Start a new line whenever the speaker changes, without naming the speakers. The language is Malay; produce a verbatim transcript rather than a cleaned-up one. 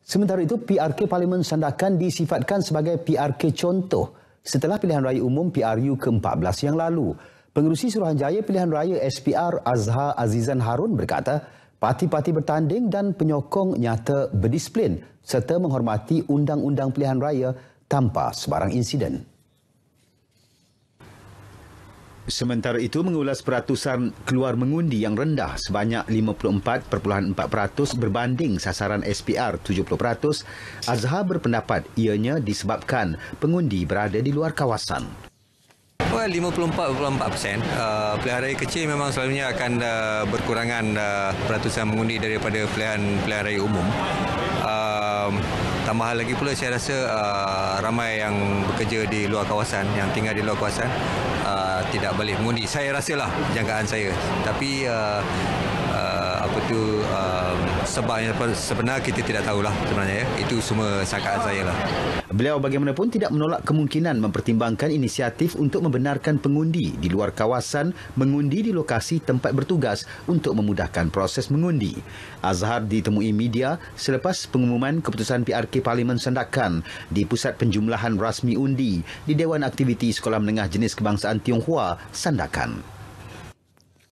Sementara itu, P R K Parlimen Sandakan disifatkan sebagai P R K contoh setelah pilihan raya umum P R U ke empat belas yang lalu. Pengerusi Suruhanjaya Pilihan Raya S P R Azhar Azizan Harun berkata, parti-parti bertanding dan penyokong nyata berdisiplin serta menghormati undang-undang pilihan raya tanpa sebarang insiden. Sementara itu, mengulas peratusan keluar mengundi yang rendah sebanyak lima puluh empat perpuluhan empat peratus berbanding sasaran S P R tujuh puluh peratus, Azhar berpendapat ianya disebabkan pengundi berada di luar kawasan.
Well, lima puluh empat perpuluhan empat peratus uh, pilihan raya kecil memang selalunya akan uh, berkurangan uh, peratusan mengundi daripada pilihan pilihan raya umum. Uh, tambahan lagi pula saya rasa uh, ramai yang bekerja di luar kawasan, yang tinggal di luar kawasan uh, tidak balik mengundi. Saya rasalah jangkaan saya. Tapi uh, uh, apa tu uh, sebabnya sebenar kita tidak tahulah sebenarnya ya. Itu semua sangkaan saya lah.
Beliau bagaimanapun tidak menolak kemungkinan mempertimbangkan inisiatif untuk membenarkan pengundi di luar kawasan mengundi di lokasi tempat bertugas untuk memudahkan proses mengundi. Azhar ditemui media selepas pengumuman keputusan P R K Parlimen Sandakan di Pusat Penjumlahan Rasmi Undi di Dewan Aktiviti Sekolah Menengah Jenis Kebangsaan Tionghoa, Sandakan.